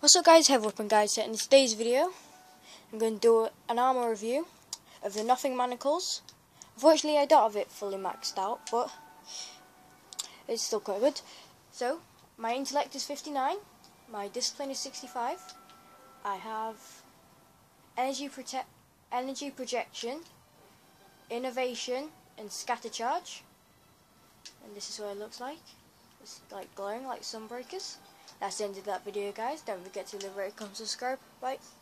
What's up guys, HoW guys, in today's video I'm going to do an armor review of the Nothing Manacles. Unfortunately I don't have it fully maxed out, but it's still quite good. So, my intellect is 59, my discipline is 65, I have energy projection, innovation and scatter charge, and this is what it looks like. It's like glowing like sunbreakers. That's the end of that video guys. Don't forget to leave a rate, comment, subscribe. Bye.